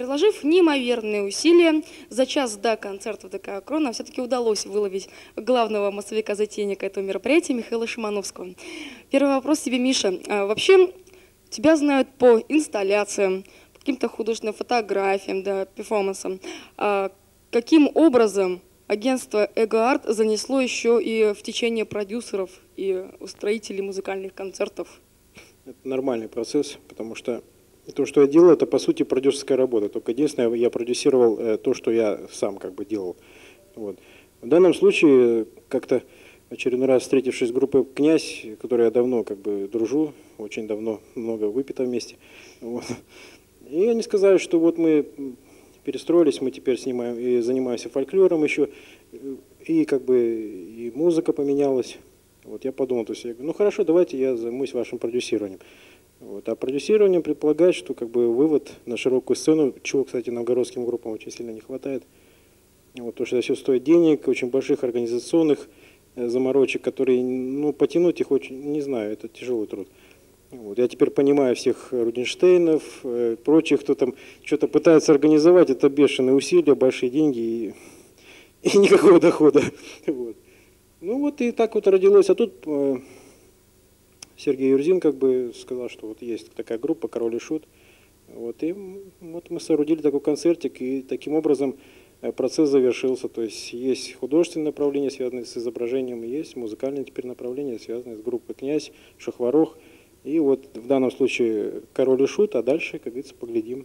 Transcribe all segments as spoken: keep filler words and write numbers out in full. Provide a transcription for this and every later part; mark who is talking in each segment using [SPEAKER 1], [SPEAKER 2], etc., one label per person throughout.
[SPEAKER 1] Приложив неимоверные усилия, за час до концерта в ДК «Крона» все-таки удалось выловить главного массовика-затейника этого мероприятия Михаила Шимановского. Первый вопрос тебе, Миша. А вообще, тебя знают по инсталляциям, по каким-то художественным фотографиям, да, перформансам. А каким образом агентство «Эго-Арт» занесло еще и в течение продюсеров и устроителей музыкальных концертов?
[SPEAKER 2] Это нормальный процесс, потому что то, что я делал, это по сути продюсерская работа. Только единственное, я продюсировал э, то, что я сам как бы делал. Вот. В данном случае, как-то очередной раз встретившись с группой «Князь», которой я давно как бы дружу, очень давно, много выпито вместе. Вот. И они сказали, что вот мы перестроились, мы теперь снимаем и занимаемся фольклором еще, и как бы и музыка поменялась. Вот я подумал, то есть я говорю, ну хорошо, давайте я займусь вашим продюсированием. Вот. А продюсирование предполагает, что как бы вывод на широкую сцену, чего, кстати, новгородским группам очень сильно не хватает. Вот, потому что это все стоит денег, очень больших организационных заморочек, которые, ну, потянуть их очень, не знаю, это тяжелый труд. Вот. Я теперь понимаю всех Рудинштейнов, э, прочих, кто там что-то пытается организовать, это бешеные усилия, большие деньги и, и никакого дохода. Вот. Ну вот и так вот родилось. А тут э, Сергей Юрзин как бы сказал, что вот есть такая группа «Король и Шут». Вот, и вот мы соорудили такой концертик, и таким образом процесс завершился. То есть есть художественное направление, связанное с изображением, и есть музыкальное теперь направление, связанное с группой «Князь», «Шахварох». И вот в данном случае «Король и Шут», а дальше, как говорится, поглядим.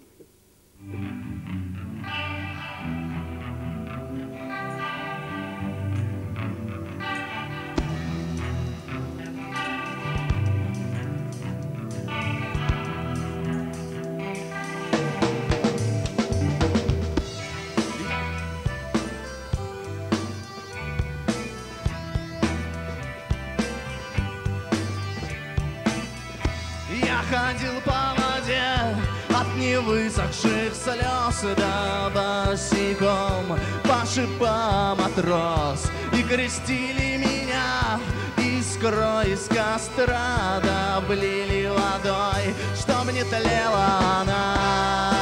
[SPEAKER 3] Ходил по воде от невысохших слез до босиком по шипам отрос. И крестили меня искрой из костра, да облили водой, чтоб не тлела она.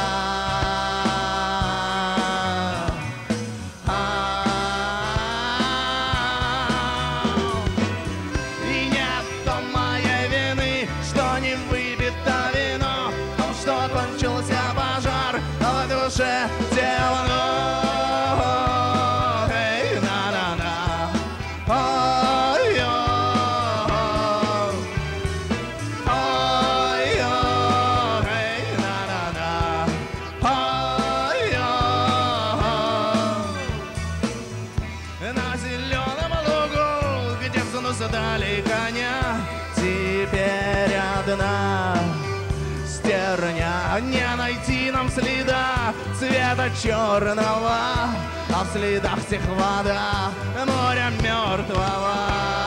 [SPEAKER 3] Задали коня, теперь одна стерня. Не найти нам следа цвета черного, а в следах всех вода моря мертвого.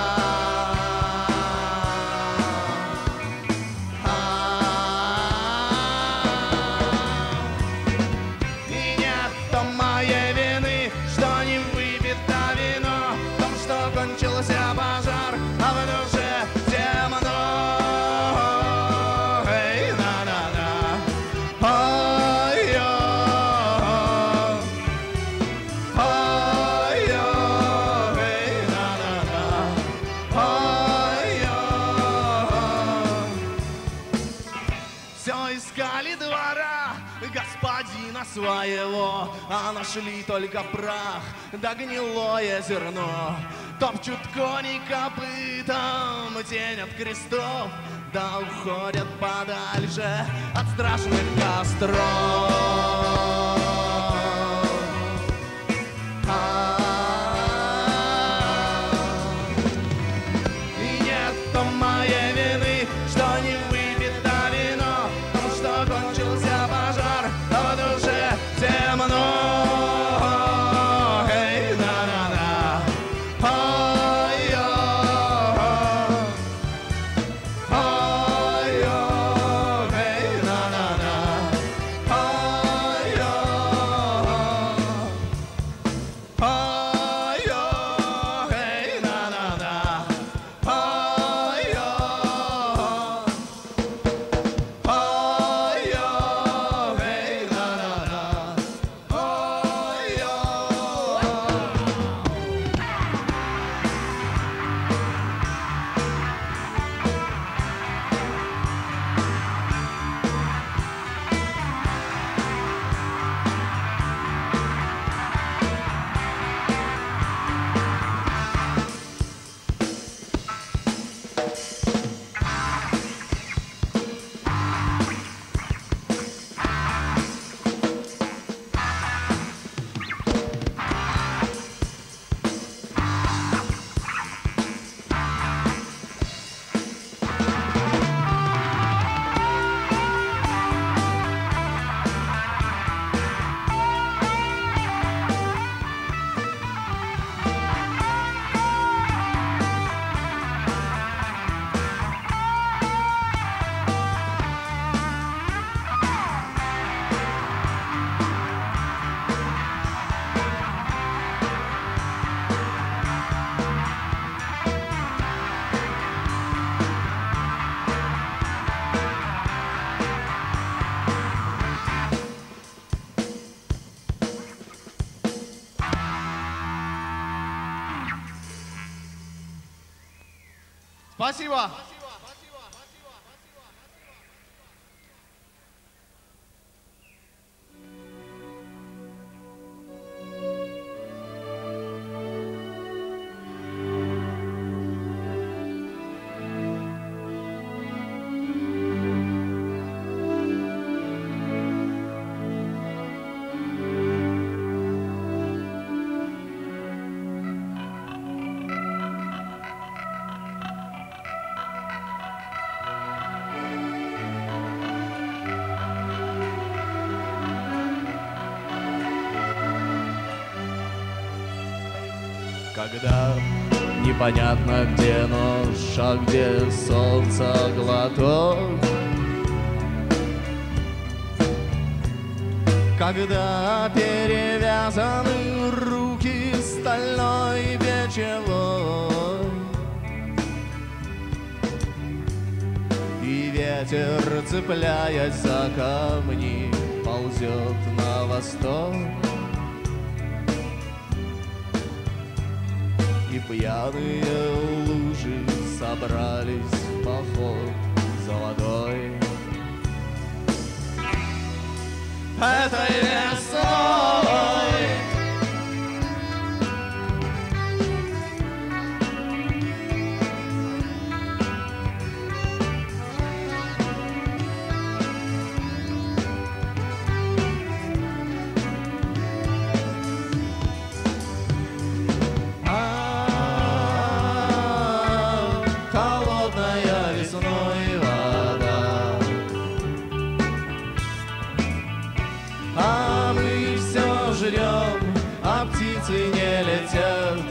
[SPEAKER 3] И нет там моей вины, что не выпито вино, в том, что кончился пожар, а в душе темно. Эй, на-на-на. Ой-ой. Ой-ой. Эй, на-на-на. Ой-ой. Все искали двора господина своего, а нашли только прах да гнилое зерно. Топчут кони копытом тень от крестов, да уходят подальше от страшных костров. И нет там моей вины, что не выпито вино, потому что кончился пожар, а в душе темно. Спасибо.
[SPEAKER 4] Когда непонятно где нож, а где солнце глоток. Когда перевязаны руки стальной печевой, и ветер, цепляясь за камни, ползет на восток. И пьяные лужи собрались в поход за водой. Этой весной а птицы не летят.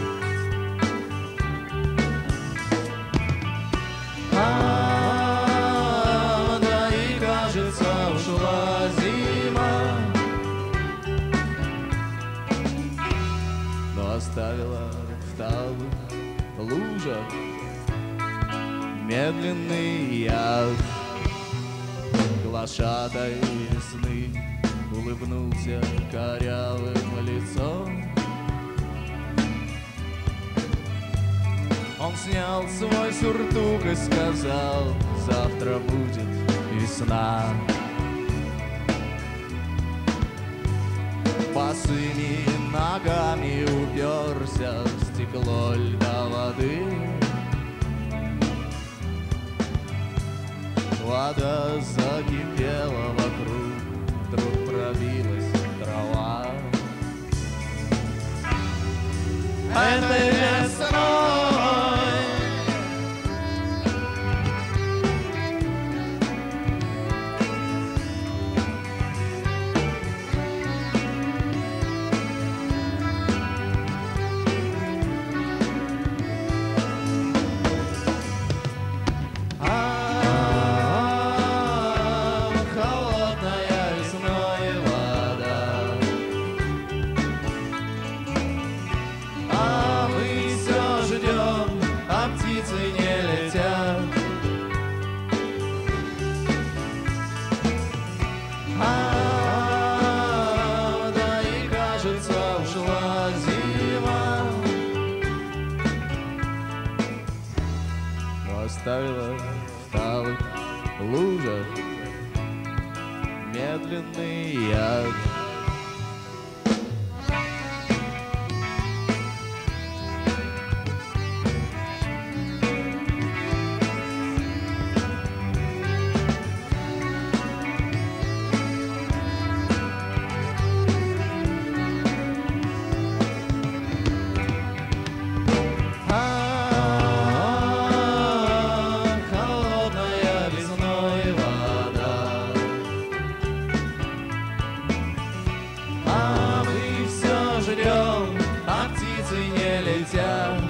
[SPEAKER 4] А, да и кажется, ушла зима, но оставила в талых лужах медленный яд. Глашатай весны улыбнулся корявым лицом. Он снял свой сюртук и сказал: завтра будет весна. Босыми ногами уперся в стекло льда воды. Вода закипела вокруг, вдруг пробилась трава. Этой весной оставила в талых лужах медленный яд. А птицы не летят.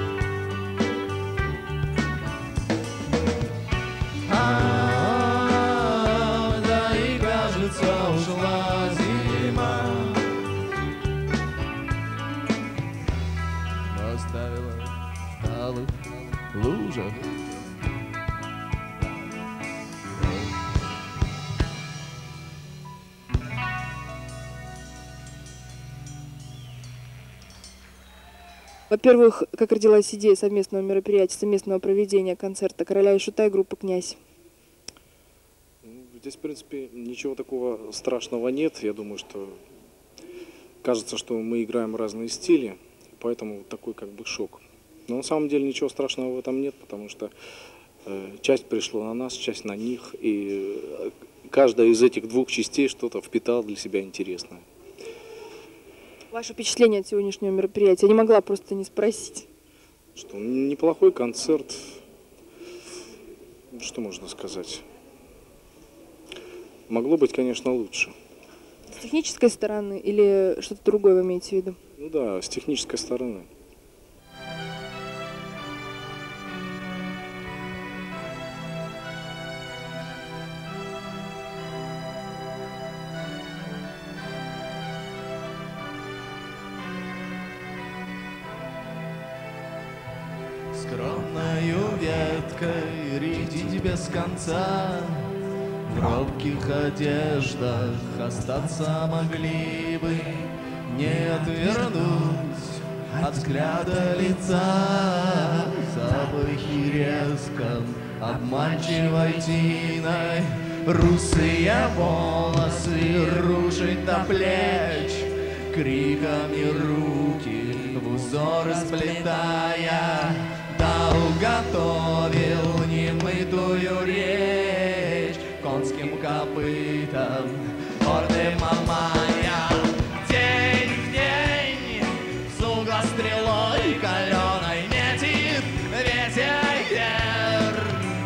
[SPEAKER 4] А, да и кажется, ушла зима, но оставила в талых лужах.
[SPEAKER 5] Во-первых, как родилась идея совместного мероприятия, совместного проведения концерта «Короля и Шута» и группы «Князь»?
[SPEAKER 2] Здесь, в принципе, ничего такого страшного нет. Я думаю, что кажется, что мы играем разные стили, поэтому такой как бы шок. Но на самом деле ничего страшного в этом нет, потому что э, часть пришла на нас, часть на них, и каждая из этих двух частей что-то впитала для себя интересное.
[SPEAKER 5] Ваше впечатление от сегодняшнего мероприятия? Я не могла просто не спросить.
[SPEAKER 2] Что неплохой концерт. Что можно сказать? Могло быть, конечно, лучше.
[SPEAKER 5] С технической стороны или что-то другое вы имеете в виду?
[SPEAKER 2] Ну да, с технической стороны.
[SPEAKER 4] Скромною веткой рядить без конца, в робких одеждах остаться могли бы, не отвернуть от взгляда лица. Запахи резком обманчивой тиной, русые волосы рушить до плеч, криками руки в узоры сплетая. Да уготовил немытую речь конским копытом гордый Мамая. День в день с угла стрелой каленой метит ветер.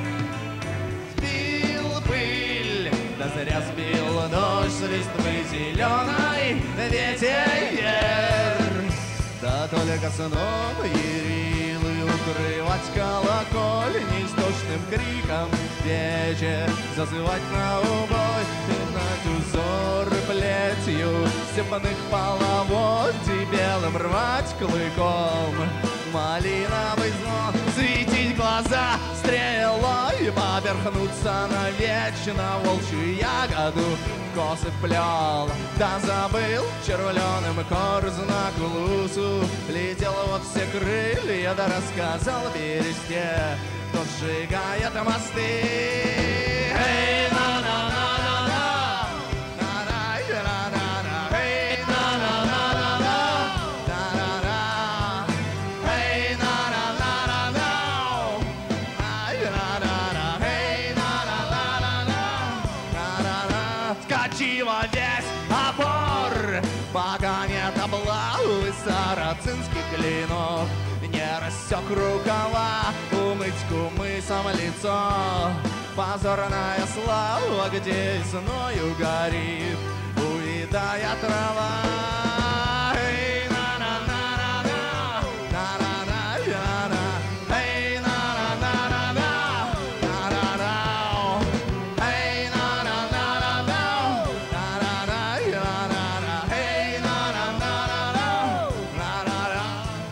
[SPEAKER 4] Сбил пыль, да зря сбил дождь с листвы зеленой ветер. Да только сном ярилы укрывать колоколь неистошным криком вечер, зазывать на убой, пятнать узоры плетью степных половодий, белым рвать клыком малиновый звон, светить глаза стрелой, поверхнуться навечно волчью ягоду косы вплел. Да забыл червленым корзна клусу, летел во все крылья, да рассказал бересте, кто сжигает мосты. Эй, на-на-на-на-на, на-на-на-на-на, эй, на-на-на-на-на, на-на-на, эй, на-на-на-на-на, ай, на-на-на, эй, на-на-на-на-на, на-на-на. Скачи во весь опор, пока нет облавы сарацинских клинок, не рассек рукава, умыть кумысом лицо. Позорная слава, где весною горит увядая трава. Эй, на-на-на-на-на, на-на-на-на-на, эй, на-на-на-на-на, на-на-на, эй, на-на-на-на-на, на-на-на-на-на, эй, на-на-на-на-на, на-на-на.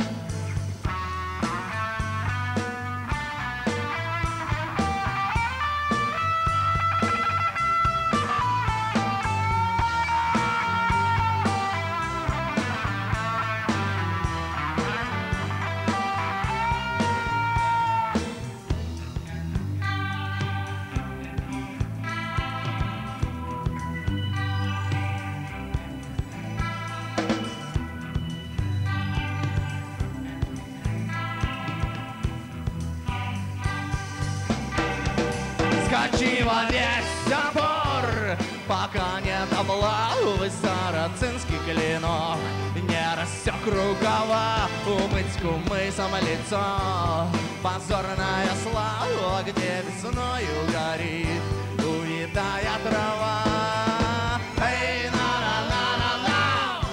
[SPEAKER 4] Скачи во весь опор, пока нет облавы сарацинский клинок, не рассек рукава, умыть кумысом лицо. Позорная слава, где весною горит увядая трава. Эй, на-на-на-на-на,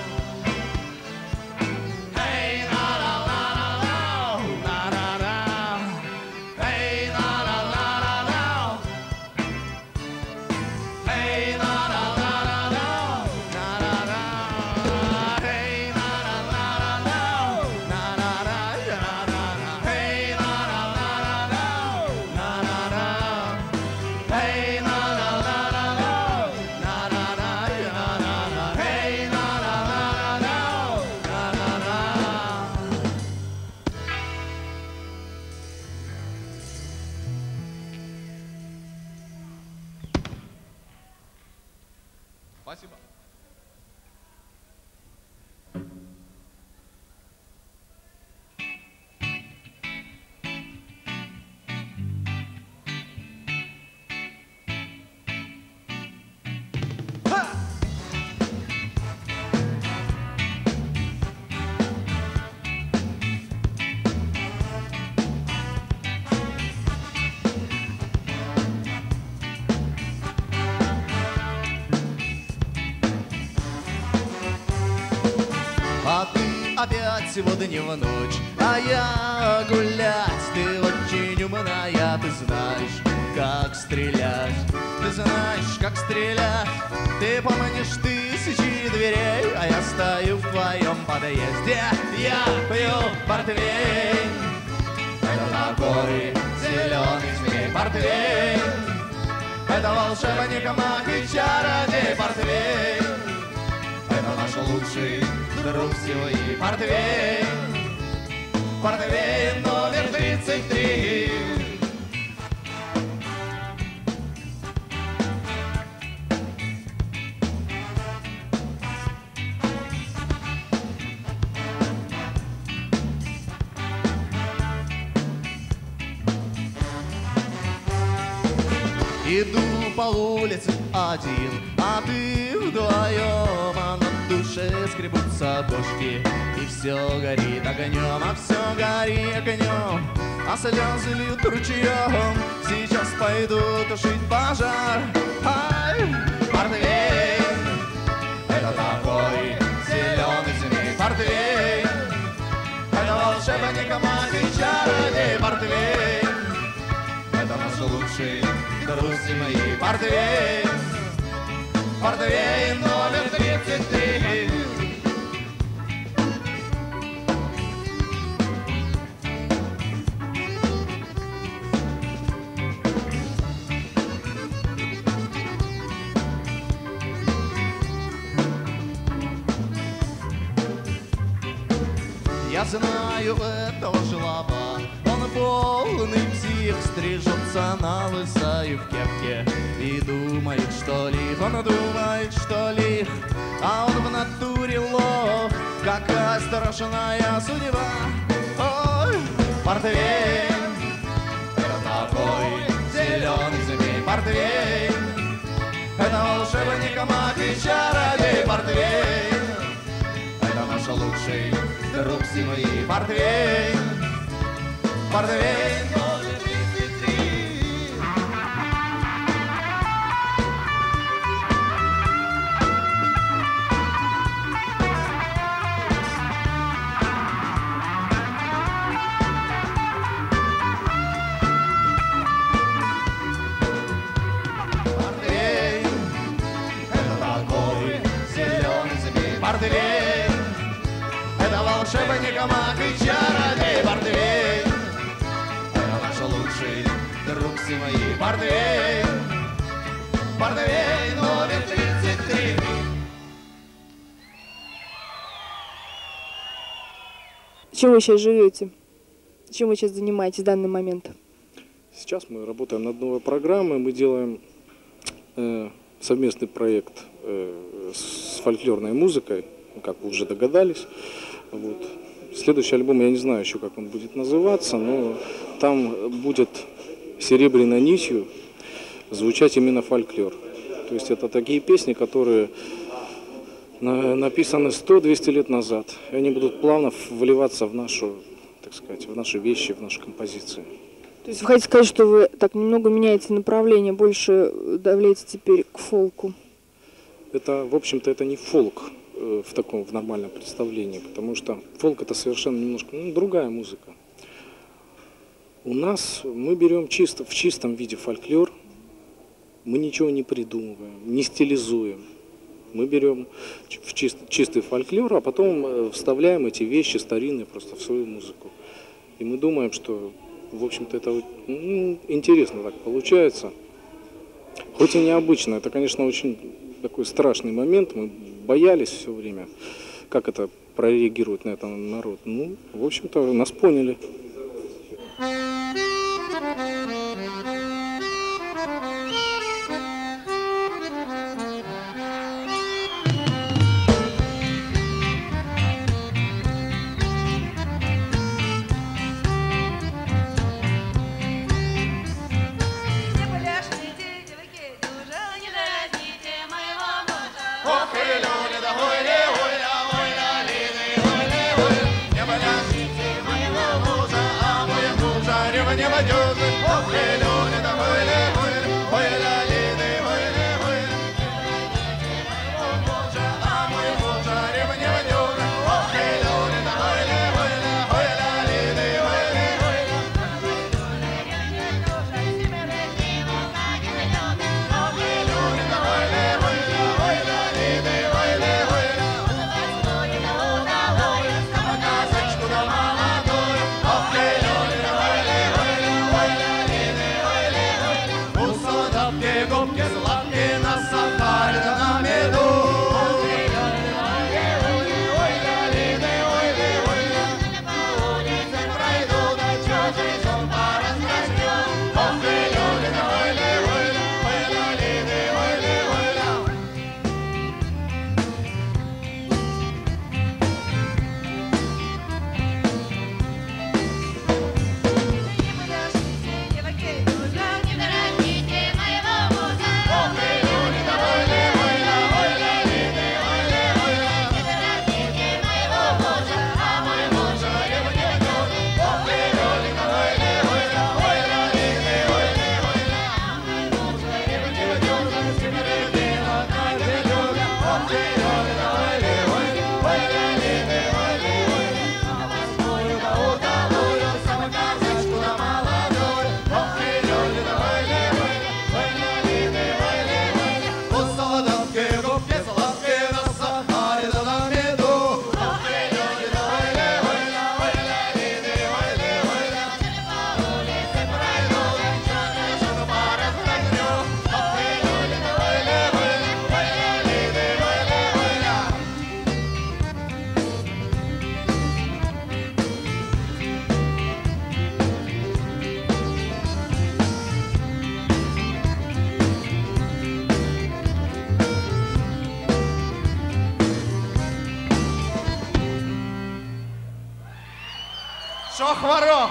[SPEAKER 4] эй, на-на-на-на-на, на-на-на, эй, на-на-на-на-на, эй, на-на-на-на-на, на-на-на, эй, на-на-на-на-на, на-на-на-на-на, эй, на-на-на-на-на, на-на-на, эй, на-на-на-на-на, опять сегодня в ночь, а я гулять. Ты очень умная, ты знаешь, как стрелять. Ты знаешь, как стрелять. Ты помнишь тысячи дверей, а я стою в твоем подъезде. Я пью портвейн. Это такой зеленый змей портвейн. Это волшебник, маг и чародей портвейн. Это наш лучший друг сегодня портвейн. Портвейн номер тридцать три. Иду по улице один, а ты вдвоем, а на душе скребутся дожди, и все горит огнем, а все горит огнем, а слезы льют ручьем. Сейчас пойду тушить пожар. Ай, портвейн, это такой зеленый змей портвейн. Это волшебник, маг и чародей портвейн. Это наш лучший друзья мои портвейн. Портвейн номер тридцать три. Я знаю этого жлоба, он полный псих, стрижется на лысо и в кепке и думает, что лих. Он думает, что лих, а он в натуре лох. Какая страшная судьба. Ой, портвейн, это такой зеленый змей портвейн. Это волшебник, маг и чародей портвейн. Это наш лучший друг семьи портвейн. Портвейн номер тридцать три. Портвейн, это такой зеленый змей портвейн. Это волшебник, маг и чародей портвейн. Это наш лучший друг семьи портвейн. Портвейн номер тридцать три.
[SPEAKER 5] Чем вы сейчас живете? Чем вы сейчас занимаетесь в данный момент?
[SPEAKER 2] Сейчас мы работаем над новой программой, мы делаем э, совместный проект э, с фольклорной музыкой, как вы уже догадались. Вот. Следующий альбом, я не знаю еще, как он будет называться, но там будет серебряной нитью звучать именно фольклор. То есть это такие песни, которые на, написаны сто-двести лет назад. И они будут плавно вливаться в нашу, так сказать, в наши вещи, в наши композиции.
[SPEAKER 5] То есть вы хотите сказать, что вы так немного меняете направление, больше давляете теперь к фолку?
[SPEAKER 2] Это, в общем-то, это не фолк в таком, в нормальном представлении, потому что фолк — это совершенно немножко, ну, другая музыка. У нас мы берем чисто, в чистом виде фольклор, мы ничего не придумываем, не стилизуем. Мы берем в чист, чистый фольклор, а потом вставляем эти вещи старинные просто в свою музыку. И мы думаем, что, в общем-то, это, ну, интересно так получается. Хоть и необычно, это, конечно, очень такой страшный момент. Мы боялись все время, как это прореагирует на это народ. Ну, в общем-то, нас поняли.
[SPEAKER 3] Не Шох-ворох!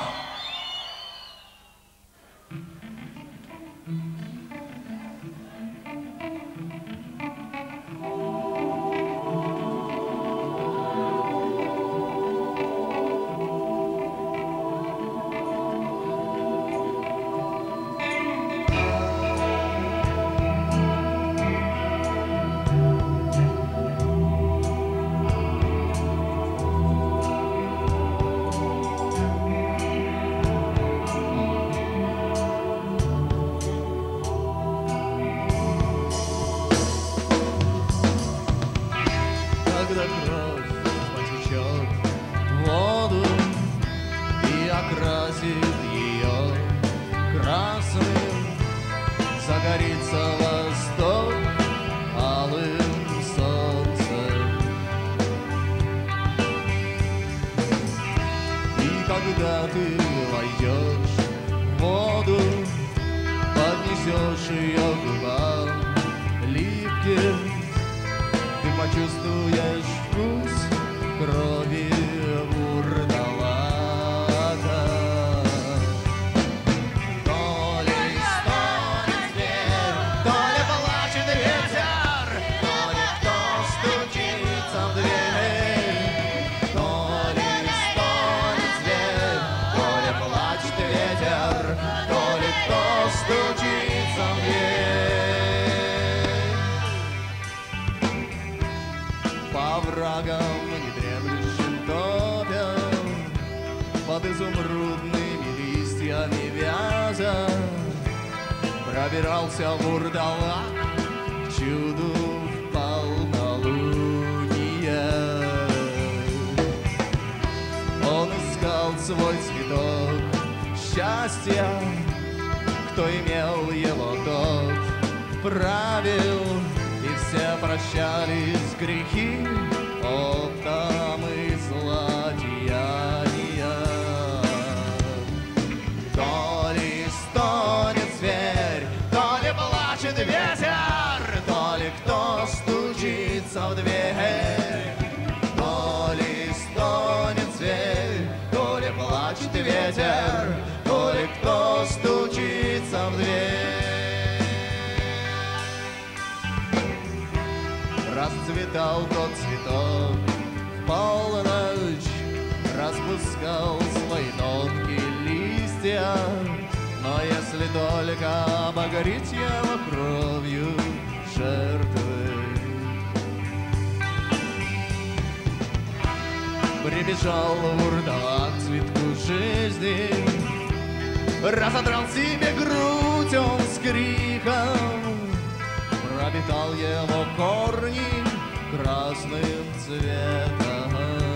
[SPEAKER 4] Когда кровь потечет в воду и окрасит ее красным, загорится восток алым солнцем. И когда ты войдешь в воду, поднесешь ее к губам липким, ты почувствуешь вкус крови вурдалака. То ли стонет зверь, то ли плачет ветер, то ли кто стучится в дверь. То ли стонет зверь, то ли плачет ветер, то ли кто стучится в дверь. По врагам не дремлющим топят, под изумрудными листьями вяза пробирался вурдалак к чуду в полнолуние. Он искал свой цветок счастья, кто имел его, тот правил. И все прощались грехи оптом и злодеяния. То ли стонет зверь, то ли плачет ветер, то ли кто стучится в дверь. То ли стонет зверь, то ли плачет ветер, то ли кто стучится в дверь. Расцветал тот цветок в полночь, распускал свои тонкие листья, но если только обогреть его кровью жертвы. Прибежал вурдалак к цветку жизни, разодрал себе грудь он с криком, пропитал его корни красным цветом.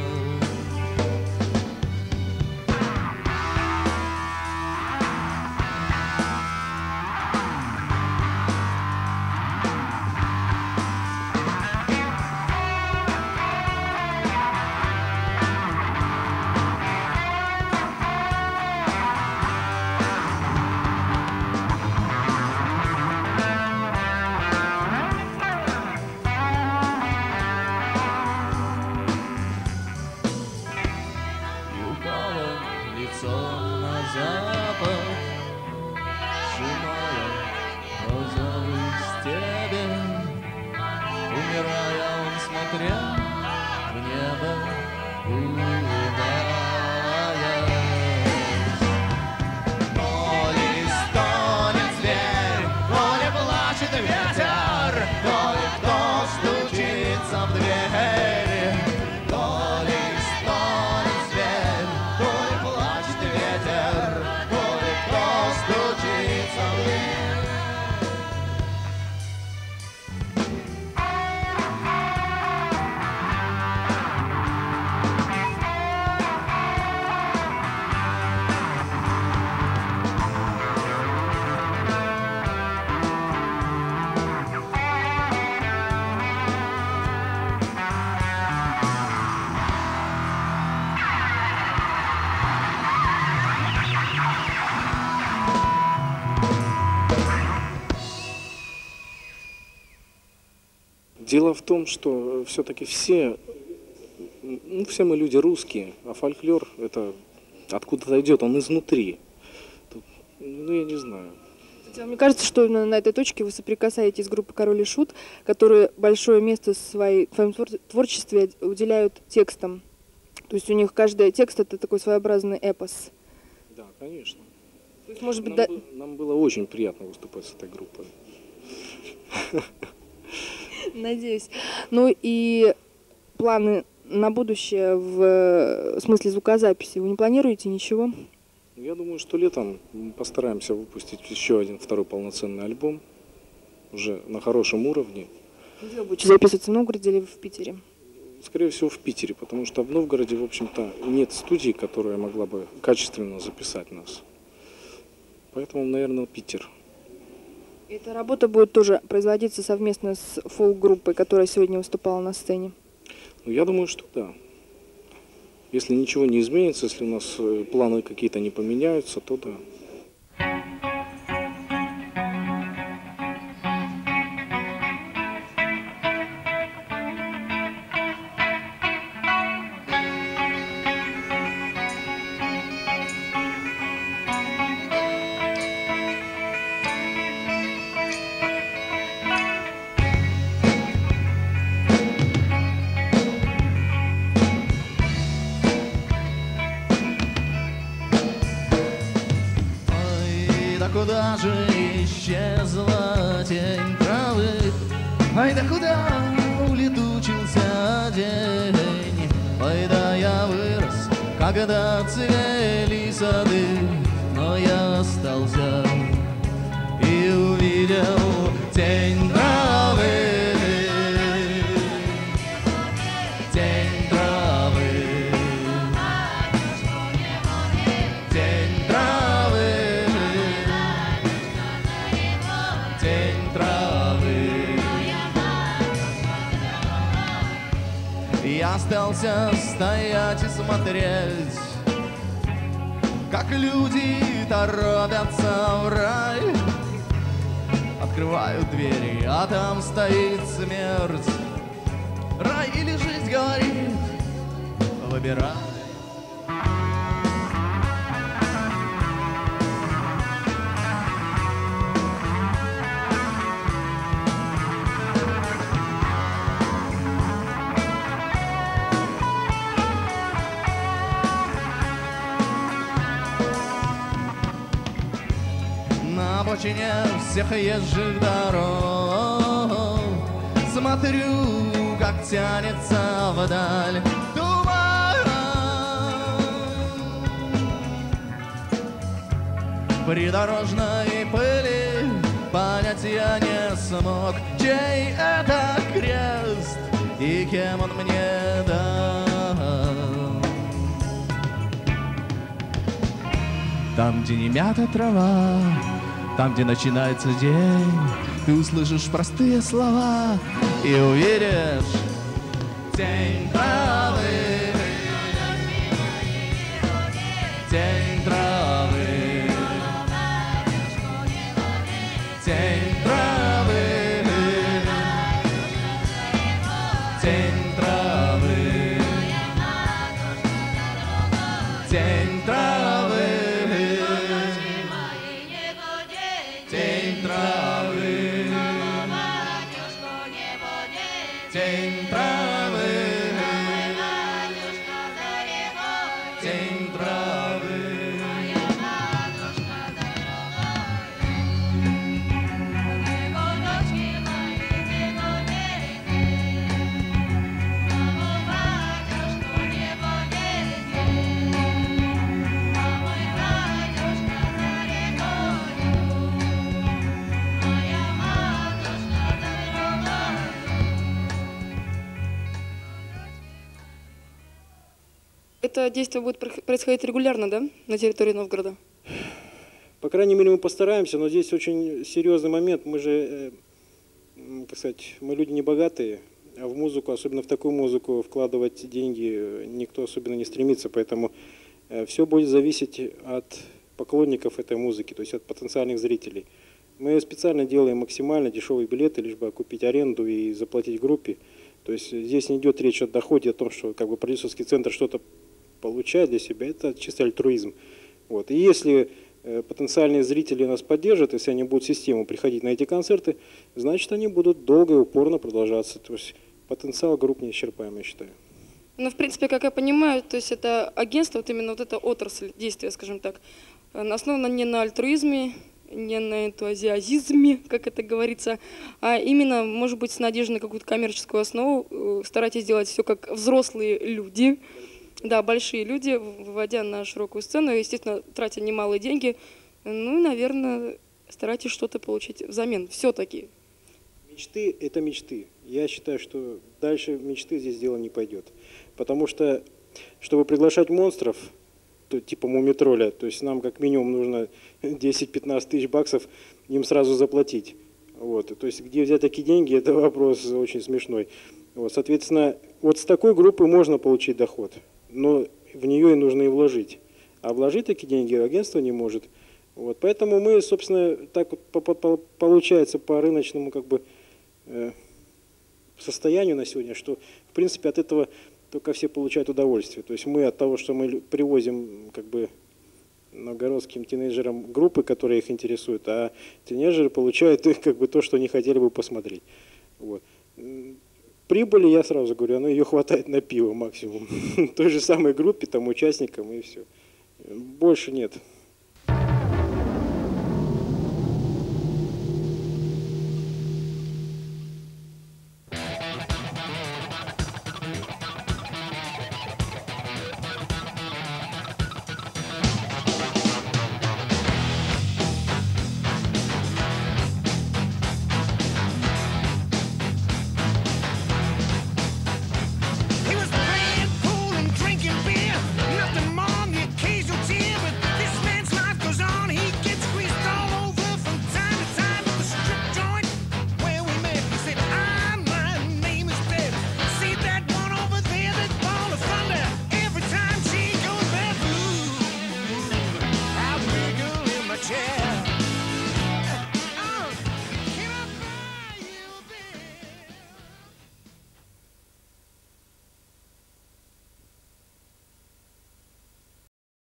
[SPEAKER 2] Дело в том, что все-таки все, ну, все мы люди русские, а фольклор – это
[SPEAKER 6] откуда-то идет, он изнутри. Тут, ну, я не знаю.
[SPEAKER 5] Мне кажется, что именно на этой точке вы соприкасаетесь с группой «Король и Шут», которые большое место в своей, в своем творчестве уделяют текстам. То есть у них каждый текст – это такой своеобразный эпос.
[SPEAKER 6] Да, конечно.
[SPEAKER 5] То есть, может быть,
[SPEAKER 6] нам,
[SPEAKER 5] да...
[SPEAKER 6] бы, нам было очень приятно выступать с этой группой.
[SPEAKER 5] Надеюсь. Ну и планы на будущее в смысле звукозаписи вы не планируете ничего?
[SPEAKER 6] Я думаю, что летом мы постараемся выпустить еще один второй полноценный альбом, уже на хорошем уровне.
[SPEAKER 5] Где вы будете записываться, в Новгороде или в Питере?
[SPEAKER 6] Скорее всего, в Питере, потому что в Новгороде, в общем-то, нет студии, которая могла бы качественно записать нас. Поэтому, наверное, Питер.
[SPEAKER 5] Эта работа будет тоже производиться совместно с фолк-группой, которая сегодня выступала на сцене?
[SPEAKER 6] Ну, я думаю, что да. Если ничего не изменится, если у нас планы какие-то не поменяются, то да.
[SPEAKER 4] Куда же исчезла тень травы? Ай, да куда улетучился день? Ой, да я вырос, когда цвели сады, но я остался и увидел тень травы. Тень травы. Тень травы. Я остался стоять и смотреть, как люди торопятся в рай. Открывают двери, а там стоит смерть. Рай или жизнь, говорит, выбирай. На обочине всех езжих дорог смотрю, как тянется вдаль туман. Придорожной пыли понять я не смог, чей это крест и кем он мне дал. Там, где не мята трава, там, где начинается день, ты услышишь простые слова и увидишь тень травы. Тень травы. Тень травы. Тень травы. Тень травы. Тень травы. Тень травы. Тень травы.
[SPEAKER 1] Это действие будет происходить регулярно, да, на территории Новгорода?
[SPEAKER 2] По крайней мере, мы постараемся, но здесь очень серьезный момент. Мы же, э, как сказать, мы люди не богатые, а в музыку, особенно в такую музыку, вкладывать деньги никто особенно не стремится, поэтому э, все будет зависеть от поклонников этой музыки, то есть от потенциальных зрителей. Мы специально делаем максимально дешевые билеты, лишь бы купить аренду и заплатить группе. То есть здесь не идет речь о доходе, о том, что как бы продюсерский центр что-то получать для себя, это чисто альтруизм. Вот. И если э, потенциальные зрители нас поддержат, если они будут в систему приходить на эти концерты, значит, они будут долго и упорно продолжаться. То есть потенциал групп неисчерпаем, я считаю.
[SPEAKER 1] Ну, в принципе, как я понимаю, то есть это агентство, вот именно вот эта отрасль действия, скажем так, основана не на альтруизме, не на энтузиазме, как это говорится, а именно, может быть, с надеждой на какую-то коммерческую основу. Старайтесь делать все как взрослые люди, да, большие люди, выводя на широкую сцену, естественно, тратя немалые деньги. Ну и, наверное, старайтесь что-то получить взамен, все-таки.
[SPEAKER 2] Мечты – это мечты. Я считаю, что дальше мечты здесь дело не пойдет. Потому что, чтобы приглашать монстров, то, типа Мумитроля, то есть нам как минимум нужно десять-пятнадцать тысяч баксов им сразу заплатить. Вот. То есть где взять такие деньги, это вопрос очень смешной. Вот. Соответственно, вот с такой группы можно получить доход, но в нее и нужно и вложить. А вложить такие деньги агентство не может. Вот. Поэтому мы, собственно, так вот получается по рыночному как бы э, состоянию на сегодня, что в принципе от этого только все получают удовольствие. То есть мы от того, что мы привозим как бы новгородским тинейджерам группы, которые их интересуют, а тинейджеры получают как бы то, что они хотели бы посмотреть. Вот. Прибыли, я сразу говорю, она ее хватает на пиво максимум. Той же самой группе, там, участникам и все. Больше нет.